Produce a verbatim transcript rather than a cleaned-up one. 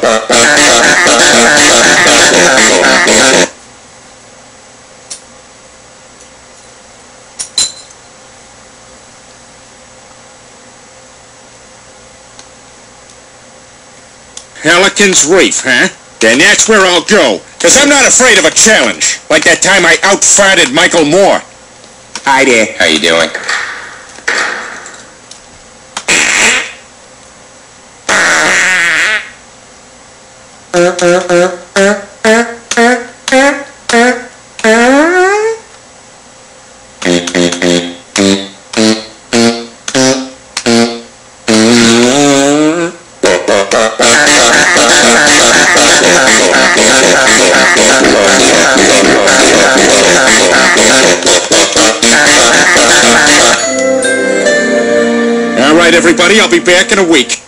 Pelican's Reef, huh? Then that's where I'll go, because I'm not afraid of a challenge, like that time I out-farted Michael Moore. Hi there. How you doing? All right, everybody, I'll be back in a week.